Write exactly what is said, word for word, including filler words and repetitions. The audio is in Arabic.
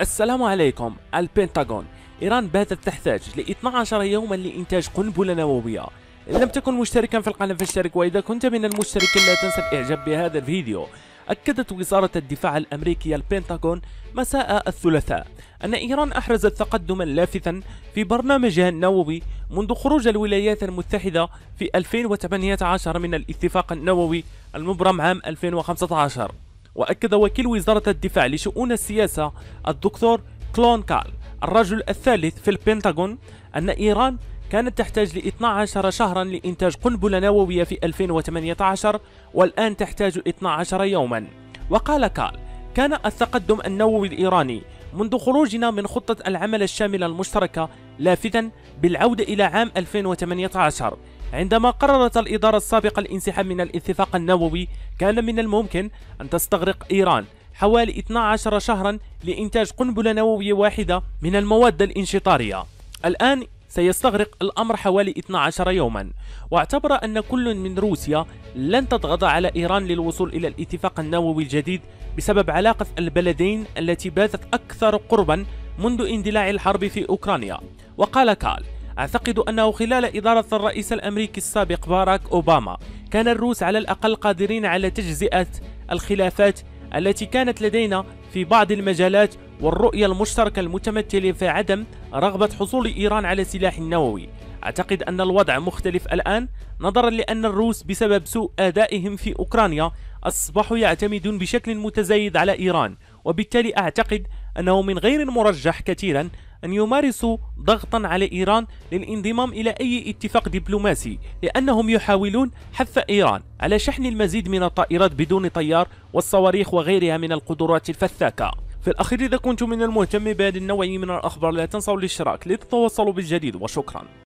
السلام عليكم. البنتاغون: إيران باتت تحتاج ل اثني عشر يوما لإنتاج قنبلة نووية. إن لم تكن مشتركا في القناة فاشترك، وإذا كنت من المشتركين لا تنسى الإعجاب بهذا الفيديو. أكدت وزارة الدفاع الأمريكية البنتاغون مساء الثلاثاء أن إيران أحرزت تقدما لافتا في برنامجها النووي منذ خروج الولايات المتحدة في ألفين وثمانية عشر من الاتفاق النووي المبرم عام ألفين وخمسة عشر. وأكد وكيل وزارة الدفاع لشؤون السياسة الدكتور كلون كال، الرجل الثالث في البنتاغون، أن إيران كانت تحتاج ل اثني عشر شهرا لإنتاج قنبلة نووية في ألفين وثمانية عشر، والآن تحتاج اثني عشر يوما. وقال كال: كان التقدم النووي الإيراني منذ خروجنا من خطة العمل الشاملة المشتركة لافتا بالعودة إلى عام ألفين وثمانية عشر. عندما قررت الإدارة السابقة الانسحاب من الاتفاق النووي، كان من الممكن أن تستغرق إيران حوالي اثني عشر شهرا لإنتاج قنبلة نووية واحدة من المواد الانشطارية. الآن سيستغرق الأمر حوالي اثني عشر يوما. واعتبر أن كل من روسيا لن تضغط على إيران للوصول إلى الاتفاق النووي الجديد بسبب علاقة البلدين التي باتت أكثر قربا منذ اندلاع الحرب في أوكرانيا. وقال كال: أعتقد أنه خلال إدارة الرئيس الأمريكي السابق باراك أوباما كان الروس على الأقل قادرين على تجزئة الخلافات التي كانت لدينا في بعض المجالات، والرؤية المشتركة المتمثلة في عدم رغبة حصول إيران على سلاح نووي. أعتقد أن الوضع مختلف الآن، نظرا لأن الروس بسبب سوء أدائهم في أوكرانيا أصبحوا يعتمدون بشكل متزايد على إيران، وبالتالي أعتقد أنه من غير المرجح كثيرا أن يمارسوا ضغطا على إيران للانضمام إلى أي اتفاق دبلوماسي، لأنهم يحاولون حث إيران على شحن المزيد من الطائرات بدون طيار والصواريخ وغيرها من القدرات الفثاكة. في الأخير، إذا كنتم من المهتم بهذا النوع من الأخبار لا تنسوا الاشتراك لتتوصلوا بالجديد، وشكرا.